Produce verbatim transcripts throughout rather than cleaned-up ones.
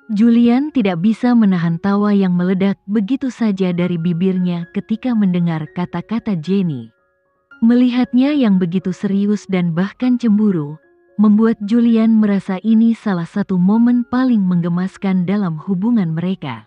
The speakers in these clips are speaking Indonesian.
Julian tidak bisa menahan tawa yang meledak begitu saja dari bibirnya ketika mendengar kata-kata Jenny. Melihatnya yang begitu serius dan bahkan cemburu, membuat Julian merasa ini salah satu momen paling menggemaskan dalam hubungan mereka.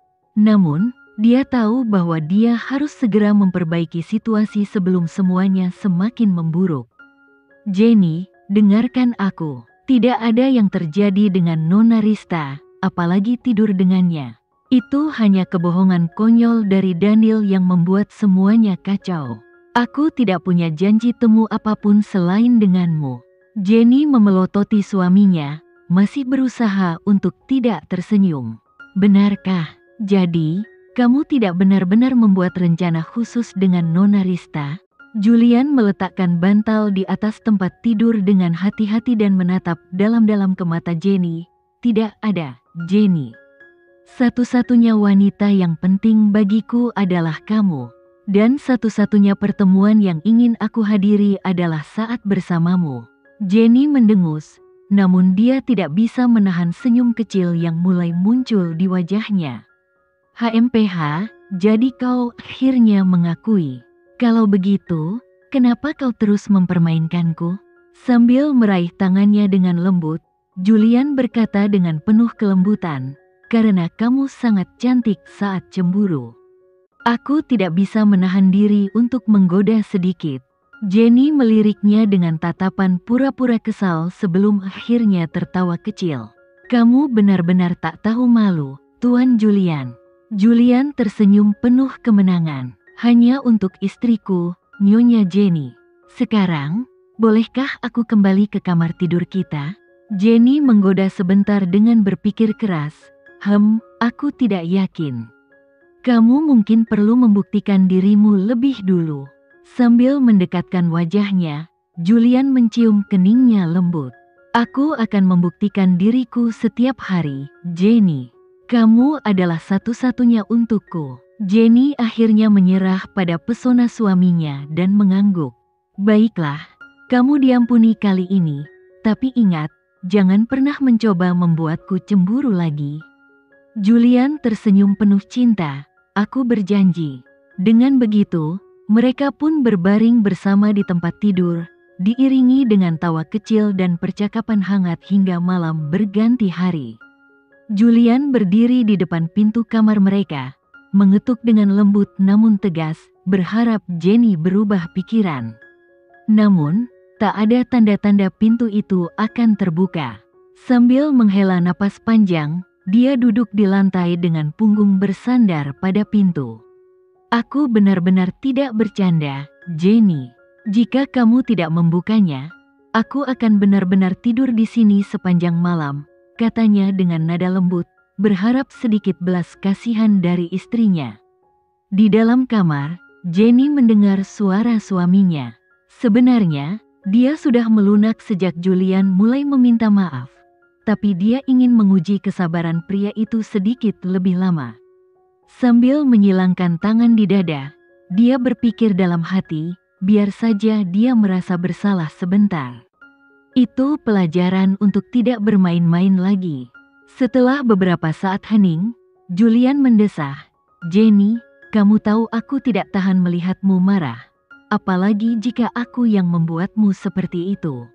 Namun, dia tahu bahwa dia harus segera memperbaiki situasi sebelum semuanya semakin memburuk. Jenny, dengarkan aku. Tidak ada yang terjadi dengan Nona Rista, apalagi tidur dengannya. Itu hanya kebohongan konyol dari Daniel yang membuat semuanya kacau. Aku tidak punya janji temu apapun selain denganmu. Jenny memelototi suaminya, masih berusaha untuk tidak tersenyum. Benarkah? Jadi, kamu tidak benar-benar membuat rencana khusus dengan Nona Rista? Julian meletakkan bantal di atas tempat tidur dengan hati-hati dan menatap dalam-dalam ke mata Jenny. Tidak ada, Jenny. Satu-satunya wanita yang penting bagiku adalah kamu. Dan satu-satunya pertemuan yang ingin aku hadiri adalah saat bersamamu. Jenny mendengus, namun dia tidak bisa menahan senyum kecil yang mulai muncul di wajahnya. H M P H, jadi kau akhirnya mengakui. Kalau begitu, kenapa kau terus mempermainkanku? Sambil meraih tangannya dengan lembut, Julian berkata dengan penuh kelembutan, karena kamu sangat cantik saat cemburu. Aku tidak bisa menahan diri untuk menggoda sedikit. Jenny meliriknya dengan tatapan pura-pura kesal sebelum akhirnya tertawa kecil. Kamu benar-benar tak tahu malu, Tuan Julian. Julian tersenyum penuh kemenangan. Hanya untuk istriku, Nyonya Jenny. Sekarang, bolehkah aku kembali ke kamar tidur kita? Jenny menggoda sebentar dengan berpikir keras. Hem, aku tidak yakin. Kamu mungkin perlu membuktikan dirimu lebih dulu. Sambil mendekatkan wajahnya, Julian mencium keningnya lembut. Aku akan membuktikan diriku setiap hari, Jenny. Kamu adalah satu-satunya untukku. Jenny akhirnya menyerah pada pesona suaminya dan mengangguk. Baiklah, kamu diampuni kali ini, tapi ingat, jangan pernah mencoba membuatku cemburu lagi. Julian tersenyum penuh cinta, aku berjanji. Dengan begitu, mereka pun berbaring bersama di tempat tidur, diiringi dengan tawa kecil dan percakapan hangat hingga malam berganti hari. Julian berdiri di depan pintu kamar mereka, mengetuk dengan lembut namun tegas, berharap Jenny berubah pikiran. Namun, tak ada tanda-tanda pintu itu akan terbuka. Sambil menghela napas panjang, dia duduk di lantai dengan punggung bersandar pada pintu. Aku benar-benar tidak bercanda, Jenny. Jika kamu tidak membukanya, aku akan benar-benar tidur di sini sepanjang malam, katanya dengan nada lembut, berharap sedikit belas kasihan dari istrinya. Di dalam kamar, Jenny mendengar suara suaminya. Sebenarnya, dia sudah melunak sejak Julian mulai meminta maaf. Tapi dia ingin menguji kesabaran pria itu sedikit lebih lama. Sambil menyilangkan tangan di dada, dia berpikir dalam hati, biar saja dia merasa bersalah sebentar. Itu pelajaran untuk tidak bermain-main lagi. Setelah beberapa saat hening, Julian mendesah, Jenny, kamu tahu aku tidak tahan melihatmu marah. Apalagi jika aku yang membuatmu seperti itu.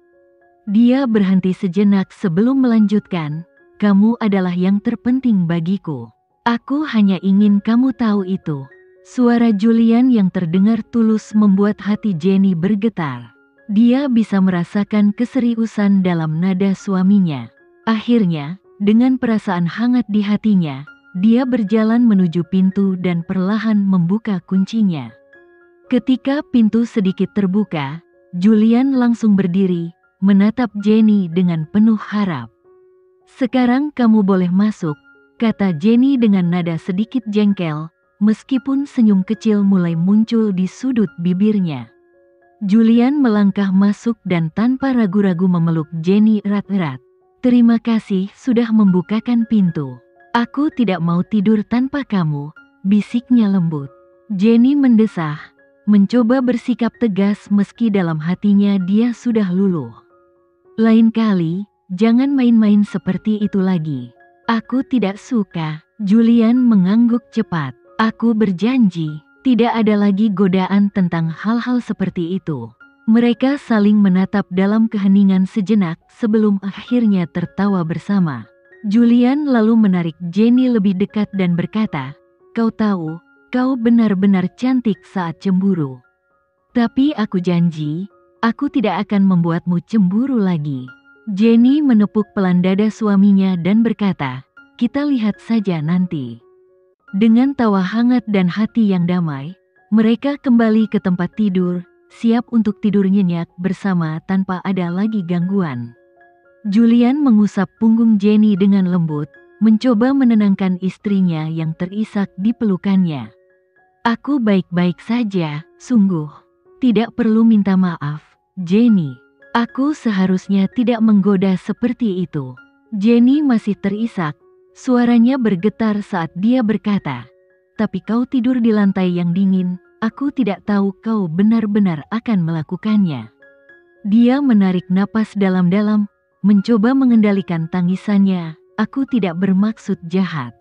Dia berhenti sejenak sebelum melanjutkan, kamu adalah yang terpenting bagiku. Aku hanya ingin kamu tahu itu. Suara Julian yang terdengar tulus membuat hati Jenny bergetar. Dia bisa merasakan keseriusan dalam nada suaminya. Akhirnya, dengan perasaan hangat di hatinya, dia berjalan menuju pintu dan perlahan membuka kuncinya. Ketika pintu sedikit terbuka, Julian langsung berdiri, menatap Jenny dengan penuh harap. Sekarang kamu boleh masuk, kata Jenny dengan nada sedikit jengkel, meskipun senyum kecil mulai muncul di sudut bibirnya. Julian melangkah masuk dan tanpa ragu-ragu memeluk Jenny erat-erat. Terima kasih sudah membukakan pintu. Aku tidak mau tidur tanpa kamu, bisiknya lembut. Jenny mendesah, mencoba bersikap tegas meski dalam hatinya dia sudah luluh. Lain kali, jangan main-main seperti itu lagi. Aku tidak suka. Julian mengangguk cepat. Aku berjanji, tidak ada lagi godaan tentang hal-hal seperti itu. Mereka saling menatap dalam keheningan sejenak sebelum akhirnya tertawa bersama. Julian lalu menarik Jenny lebih dekat dan berkata, "Kau tahu, kau benar-benar cantik saat cemburu. Tapi aku janji, aku tidak akan membuatmu cemburu lagi." Jenny menepuk pelan dada suaminya dan berkata, "Kita lihat saja nanti." Dengan tawa hangat dan hati yang damai, mereka kembali ke tempat tidur, siap untuk tidur nyenyak bersama tanpa ada lagi gangguan. Julian mengusap punggung Jenny dengan lembut, mencoba menenangkan istrinya yang terisak di pelukannya. "Aku baik-baik saja, sungguh. Tidak perlu minta maaf, Jenny. Aku seharusnya tidak menggoda seperti itu." Jenny masih terisak, suaranya bergetar saat dia berkata, "Tapi kau tidur di lantai yang dingin. Aku tidak tahu kau benar-benar akan melakukannya." Dia menarik napas dalam-dalam, mencoba mengendalikan tangisannya. "Aku tidak bermaksud jahat.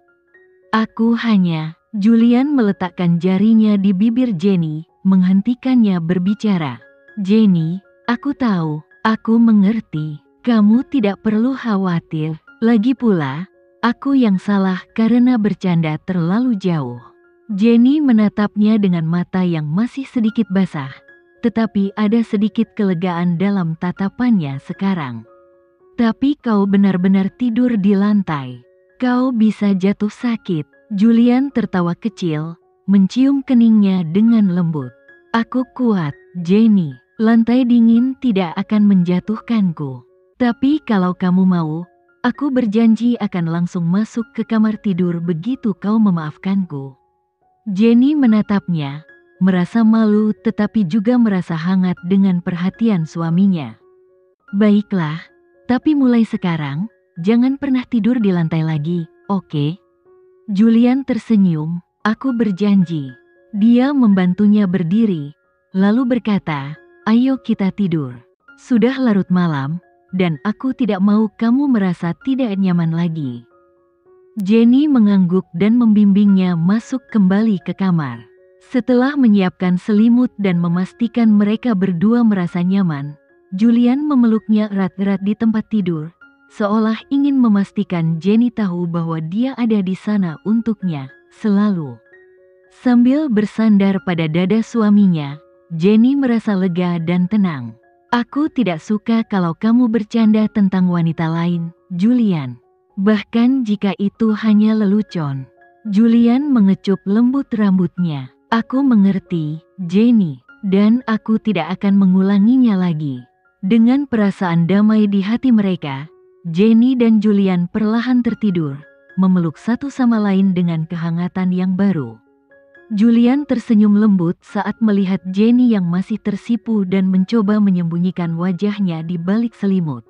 Aku hanya..." Julian meletakkan jarinya di bibir Jenny, menghentikannya berbicara. "Jenny, aku tahu, aku mengerti. Kamu tidak perlu khawatir. Lagi pula, aku yang salah karena bercanda terlalu jauh." Jenny menatapnya dengan mata yang masih sedikit basah, tetapi ada sedikit kelegaan dalam tatapannya sekarang. "Tapi kau benar-benar tidur di lantai. Kau bisa jatuh sakit." Julian tertawa kecil, mencium keningnya dengan lembut. "Aku kuat, Jenny. Lantai dingin tidak akan menjatuhkanku. Tapi kalau kamu mau, aku berjanji akan langsung masuk ke kamar tidur begitu kau memaafkanku." Jenny menatapnya, merasa malu tetapi juga merasa hangat dengan perhatian suaminya. "Baiklah, tapi mulai sekarang, jangan pernah tidur di lantai lagi, oke?" Julian tersenyum, "Aku berjanji." Dia membantunya berdiri, lalu berkata, "Ayo kita tidur. Sudah larut malam, dan aku tidak mau kamu merasa tidak nyaman lagi." Jenny mengangguk dan membimbingnya masuk kembali ke kamar. Setelah menyiapkan selimut dan memastikan mereka berdua merasa nyaman, Julian memeluknya erat-erat di tempat tidur, seolah ingin memastikan Jenny tahu bahwa dia ada di sana untuknya, selalu. Sambil bersandar pada dada suaminya, Jenny merasa lega dan tenang. "Aku tidak suka kalau kamu bercanda tentang wanita lain, Julian. Bahkan jika itu hanya lelucon." Julian mengecup lembut rambutnya. "Aku mengerti, Jenny, dan aku tidak akan mengulanginya lagi." Dengan perasaan damai di hati mereka, Jenny dan Julian perlahan tertidur, memeluk satu sama lain dengan kehangatan yang baru. Julian tersenyum lembut saat melihat Jenny yang masih tersipu dan mencoba menyembunyikan wajahnya di balik selimut.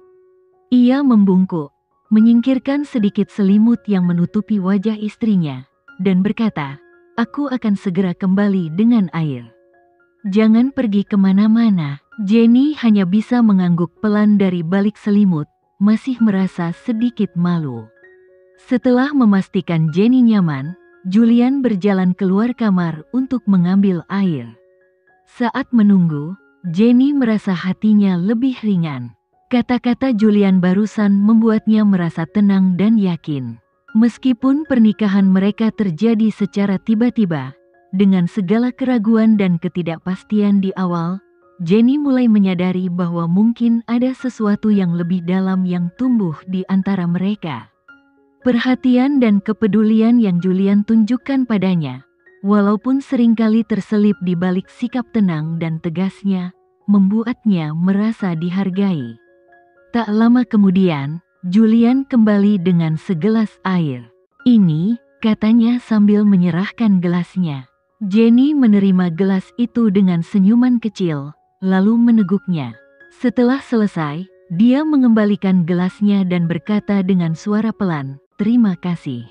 Ia membungkuk, menyingkirkan sedikit selimut yang menutupi wajah istrinya, dan berkata, "Aku akan segera kembali dengan air. Jangan pergi kemana-mana." Jenny hanya bisa mengangguk pelan dari balik selimut, masih merasa sedikit malu. Setelah memastikan Jenny nyaman, Julian berjalan keluar kamar untuk mengambil air. Saat menunggu, Jenny merasa hatinya lebih ringan. Kata-kata Julian barusan membuatnya merasa tenang dan yakin. Meskipun pernikahan mereka terjadi secara tiba-tiba, dengan segala keraguan dan ketidakpastian di awal, Jenny mulai menyadari bahwa mungkin ada sesuatu yang lebih dalam yang tumbuh di antara mereka. Perhatian dan kepedulian yang Julian tunjukkan padanya, walaupun seringkali terselip di balik sikap tenang dan tegasnya, membuatnya merasa dihargai. Tak lama kemudian, Julian kembali dengan segelas air. "Ini," katanya sambil menyerahkan gelasnya. Jenny menerima gelas itu dengan senyuman kecil, lalu meneguknya. Setelah selesai, dia mengembalikan gelasnya dan berkata dengan suara pelan, "Terima kasih."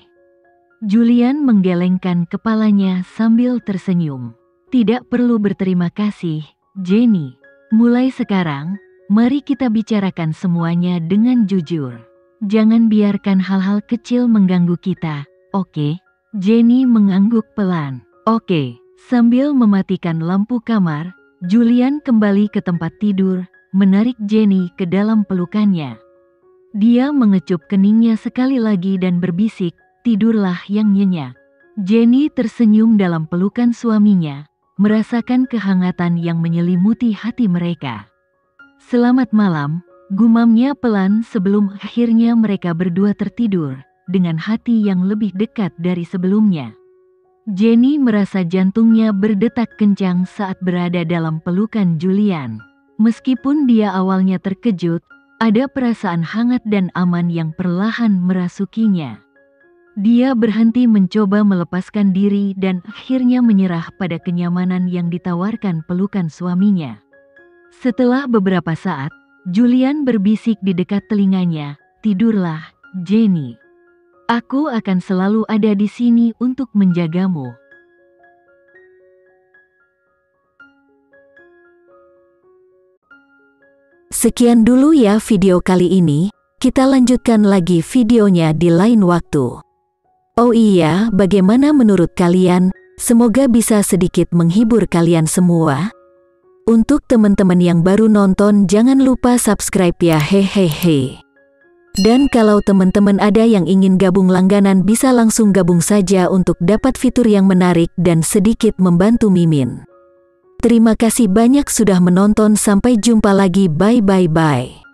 Julian menggelengkan kepalanya sambil tersenyum. "Tidak perlu berterima kasih, Jenny. Mulai sekarang, mari kita bicarakan semuanya dengan jujur. Jangan biarkan hal-hal kecil mengganggu kita, oke? Jenny mengangguk pelan. Oke, sambil mematikan lampu kamar, Julian kembali ke tempat tidur, menarik Jenny ke dalam pelukannya. Dia mengecup keningnya sekali lagi dan berbisik, tidurlah yang nyenyak. Jenny tersenyum dalam pelukan suaminya, merasakan kehangatan yang menyelimuti hati mereka. Selamat malam, gumamnya pelan sebelum akhirnya mereka berdua tertidur, dengan hati yang lebih dekat dari sebelumnya. Jenny merasa jantungnya berdetak kencang saat berada dalam pelukan Julian. Meskipun dia awalnya terkejut, ada perasaan hangat dan aman yang perlahan merasukinya. Dia berhenti mencoba melepaskan diri dan akhirnya menyerah pada kenyamanan yang ditawarkan pelukan suaminya. Setelah beberapa saat, Julian berbisik di dekat telinganya, "Tidurlah, Jenny. Aku akan selalu ada di sini untuk menjagamu." Sekian dulu ya video kali ini, kita lanjutkan lagi videonya di lain waktu. Oh iya, bagaimana menurut kalian? Semoga bisa sedikit menghibur kalian semua. Untuk teman-teman yang baru nonton, jangan lupa subscribe ya, hehehe. Dan kalau teman-teman ada yang ingin gabung langganan, bisa langsung gabung saja untuk dapat fitur yang menarik dan sedikit membantu Mimin. Terima kasih banyak sudah menonton, sampai jumpa lagi, bye bye bye.